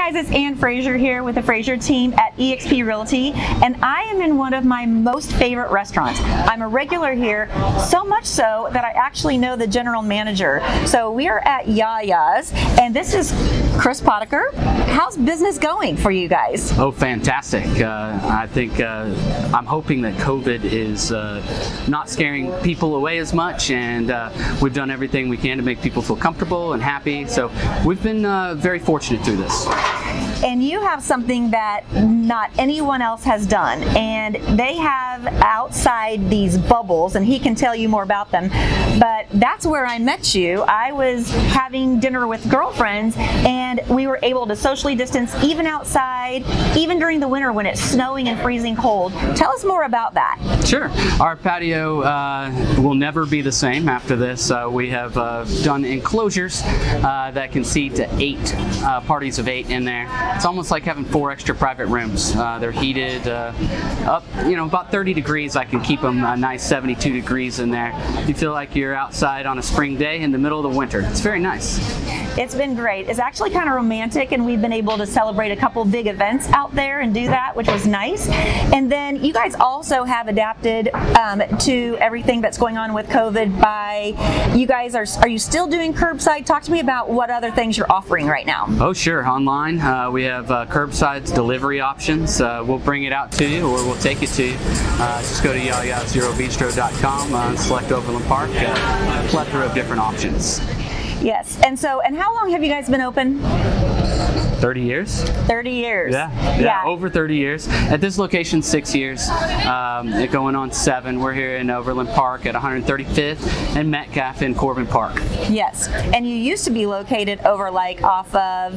guys, it's Fraser here with the Fraser Team at eXp Realty, and I am in one of my most favorite restaurants. I'm a regular here, so much so that I actually know the general manager. So we are at YaYa's, and this is Chris Potiker. How's business going for you guys? Oh, fantastic. I think I'm hoping that COVID is not scaring people away as much, and we've done everything we can to make people feel comfortable and happy. So we've been very fortunate through this. And you have something that not anyone else has done, and they have outside these bubbles, and he can tell you more about them, but that's where I met you. I was having dinner with girlfriends, and we were able to socially distance even outside, even during the winter when it's snowing and freezing cold. Tell us more about that. Sure. Our patio will never be the same after this. We have done enclosures that can seat 8 parties of 8 in there. It's almost like having 4 extra private rooms. They're heated up, about 30 degrees. I can keep them a nice 72 degrees in there. You feel like you're outside on a spring day in the middle of the winter. It's very nice. It's been great. It's actually kind of romantic, and we've been able to celebrate a couple big events out there and do that, which was nice. And then you guys also have adapted to everything that's going on with COVID by, you guys are you still doing curbside? Talk to me about what other things you're offering right now. Oh, sure. Online, we have curbside delivery options. We'll bring it out to you, or we'll take it to you. Just go to YaYa's0bistro.com, select Overland Park, a plethora of different options. Yes, and how long have you guys been open? 30 years. 30 years. Yeah, over 30 years. At this location, 6 years. Going on 7. We're here in Overland Park at 135th and Metcalf in Corbin Park. Yes, and you used to be located over off of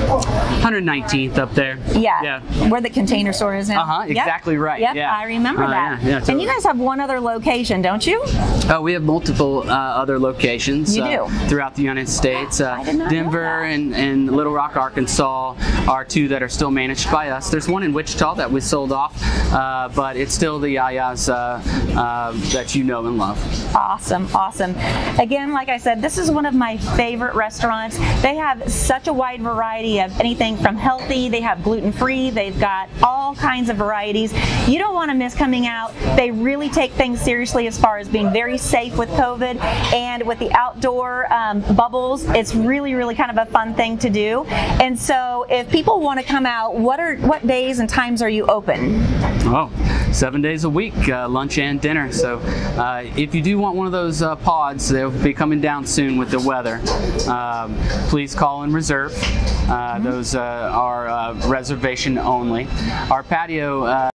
119th up there. Yeah. Where the Container Store is now. Exactly right. Yep, yeah. I remember that. Yeah, totally. And you guys have one other location, don't you? We have multiple other locations. You do? Throughout the United States. I did not Denver know that. and Little Rock, Arkansas are 2 that are still managed by us. There's one in Wichita that we sold off, but it's still the YaYa's that you know and love. Awesome, awesome. Again, like I said, this is one of my favorite restaurants. They have such a wide variety of anything from healthy, they have gluten-free, they've got all kinds of varieties. You don't want to miss coming out. They really take things seriously as far as being very safe with COVID, and with the outdoor bubbles, it's really, really kind of a fun thing to do. And so if people want to come out, what days and times are you open? Oh, 7 days a week, lunch and dinner. So if you do want one of those pods, they'll be coming down soon with the weather. Please call and reserve. Those are reservation only. Our patio